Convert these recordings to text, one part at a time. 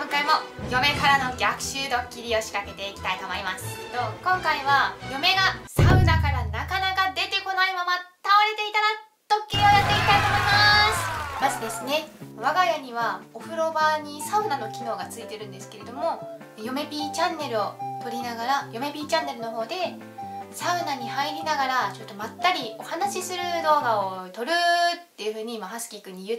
今回も嫁からの逆襲ドッキリを仕掛けていきたいと思います。今回は嫁がサウナからなかなか出てこないまま倒れていたらドッキリをやっていきたいと思います。まずですね、我が家にはお風呂場にサウナの機能がついてるんですけれども、嫁 P チャンネルを撮りながら、嫁 P チャンネルの方でサウナに入りながらちょっとまったりお話しする動画を撮るっていう風に今ハスキーくんに言って、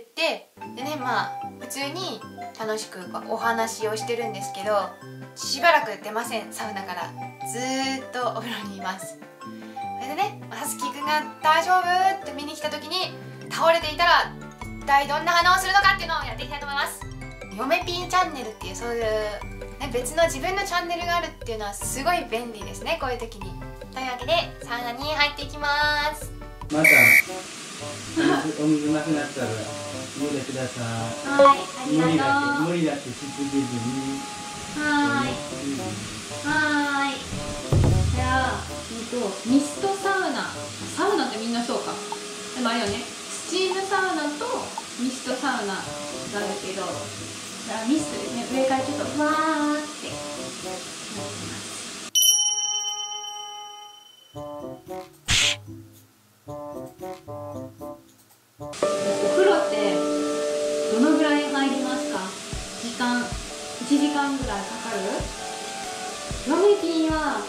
でね、普通に楽しくお話をしてるんですけど、しばらく出ません。サウナからずーっとお風呂にいます。それでね、ハスキーくんが大丈夫って見に来た時に倒れていたら一体どんな反応をするのかっていうのをやっていきたいと思います。嫁 P チャンネルっていうそういう、ね、別の自分のチャンネルがあるっていうのはすごい便利ですね、こういう時に。というわけでサウナに入っていきます。 またお水なくなったら飲んでください。 はい、ありがとう。 無理だってしすぎずに。 はーい。じゃあ、ミストサウナってみんなそうか。でもあれよね、スチームサウナとミストサウナがあるけど、じゃあミストですね。上からちょっとふわーってやってます。お風呂ってどのぐらい入りますか？1時間ぐらいかかる？嫁 P は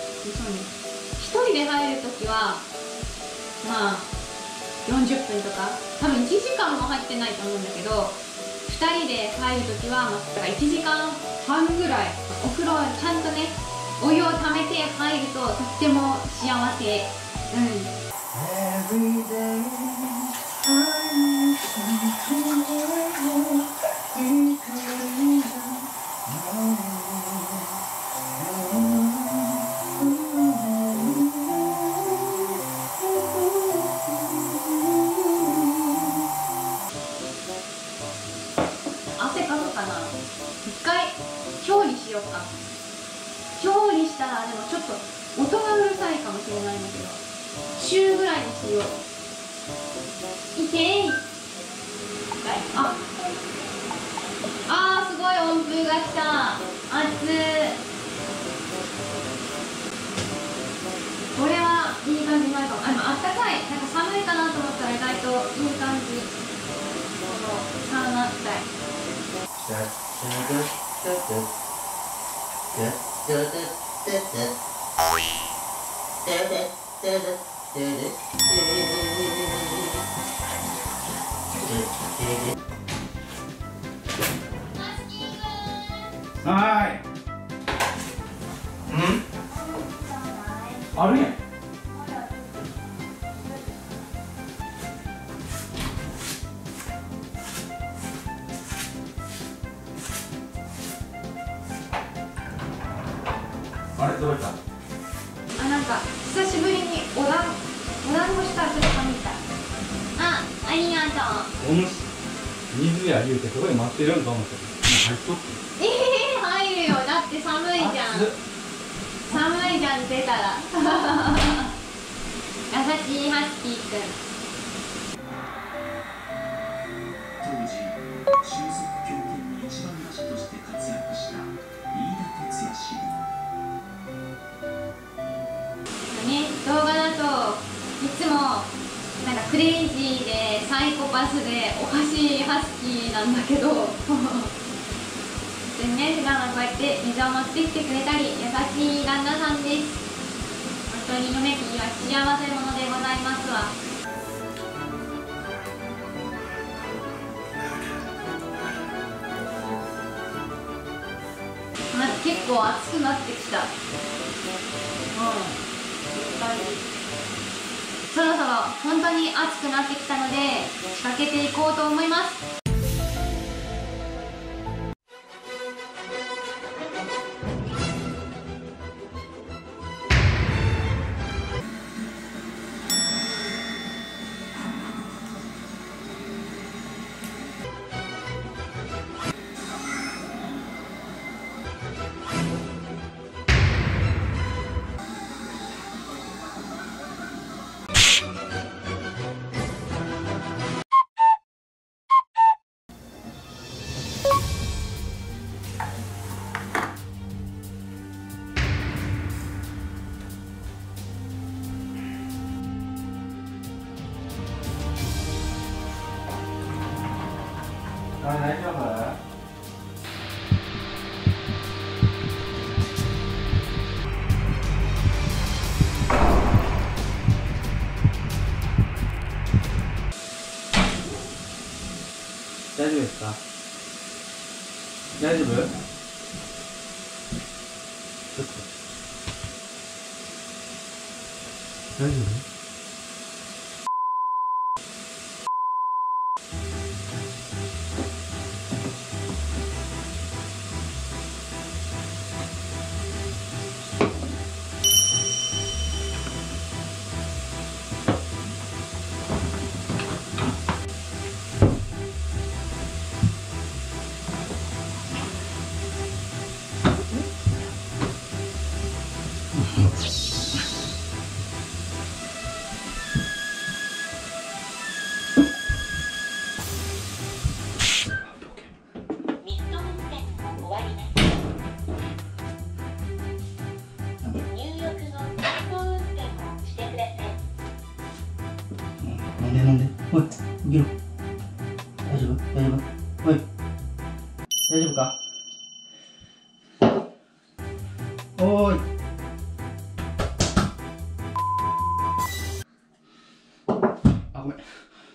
1人で入るときは40分とか、多分1時間も入ってないと思うんだけど、2人で入るときはだから1時間半ぐらいお風呂ちゃんとね、お湯をためて入るととっても幸せ。汗かくかな。一回調理しようか。調理したらでもちょっと音がうるさいかもしれないんだけど、中ぐらいにしよう。いけーい。すごい温風が来た。熱い。これはいい感じになるかも。あったかい。なんか寒いかなと思ったら意外といい感じ。このサウナみたい。 はーい。あるやん。あれどうした？ なんか久しぶりにお団子したらちょっと寒いたい。ありがとう。 お主水や言うてそこで待ってるんか思ったけど、入っとって。 入るよ。だって寒いじゃん。寒いじゃん、出たら。優しいハスキーくん。 当時俊足狂犬の一番打者として活躍した飯田哲也氏。 動画だといつもなんかクレイジーでサイコパスでおかしいハスキーなんだけどでね、普段はこうやって水を持ってきてくれたり優しい旦那さんです。本当に嫁 P は幸せ者でございますわ。結構暑くなってきた。そろそろ本当に暑くなってきたので仕掛けていこうと思います。 あれ大丈夫？大丈夫ですか？大丈夫？ちょっと大丈夫？なんでおい、起きろ。大丈夫？大丈夫？おい、大丈夫か？おーい。あ、ごめん。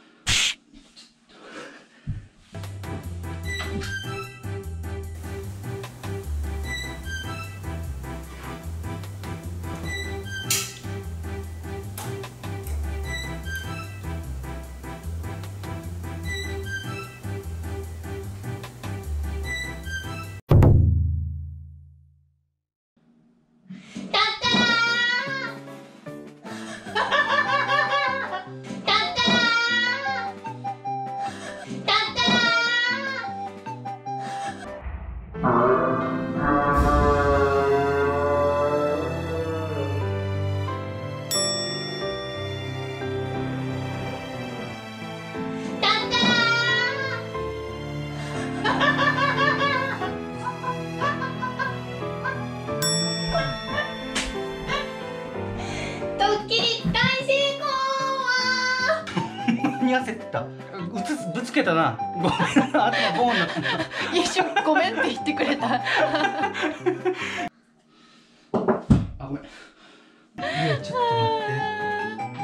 焦った。ぶつけたな。ごめん、頭ボーンなった。 一瞬ごめんって言ってくれた。 あ、ごめん。ちょっと待って。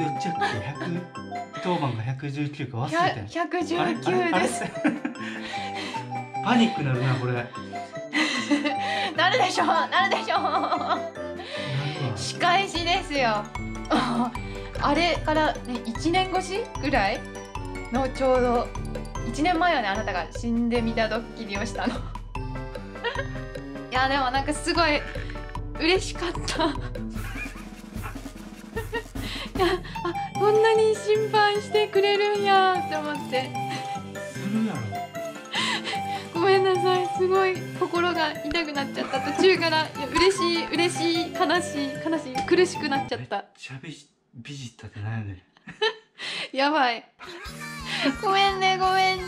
どっちやっけ？当番が119か忘れてん。 119です。 パニックなるなこれ。 なるでしょ。なるでしょ。仕返しですよ。あれからね、1年越しぐらいのちょうど1年前はね、あなたが死んでみたドッキリをしたの。いやでもなんかすごい嬉しかった。いや、あ、こんなに心配してくれるんやって思って。 するやろ。 ごめんなさい、すごい心が痛くなっちゃった。途中からいや嬉しい悲しい苦しくなっちゃった。 めっちゃビジったってなんやねん。 やばい。ごめんね。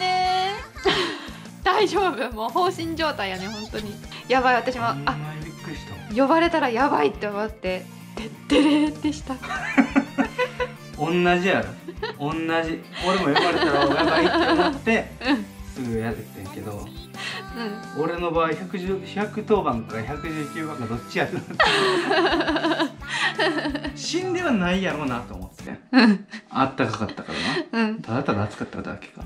大丈夫、もう放心状態やね、本当に。やばい、私もびっくりした。 呼ばれたらやばいって思っててってれーってした。 同じやろ。同じ。俺も呼ばれたらやばいって思って、すぐやってんけど、俺の場合110番か119番かどっちやるのって死んではないやろうなと思って、あったかかったからな、ただただ暑かっただけか。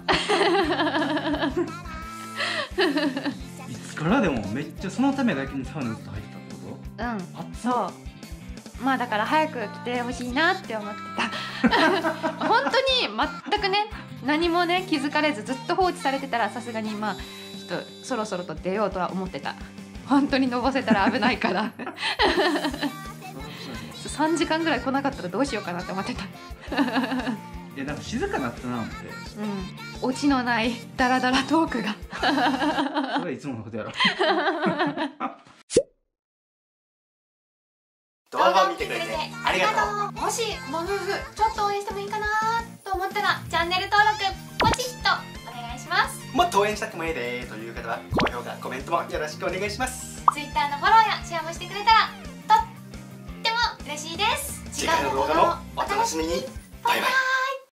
いつからでもめっちゃそのためだけにサウナずっと入ってたってこと？ そう。まあだから早く来てほしいなって思ってた。本当に全くね、何もね気づかれずずっと放置されてたら、さすがにまあちょっとそろそろと出ようとは思ってた。本当にのぼせたら危ないから。3時間ぐらい来なかったらどうしようかなって思ってた。 いや、なんか静かなったな思って。 オチのないダラダラトークが。 それはいつものことやろ。 動画を見てくれてありがとう。 もしも夫婦ちょっと応援してもいいかなと思ったら、チャンネル登録ポチッとお願いします。 もっと応援したくもいいでという方は高評価、コメントもよろしくお願いします。 Twitter のフォローやシェアもしてくれたらとっても嬉しいです。 次回の動画もお楽しみに。バイバイ。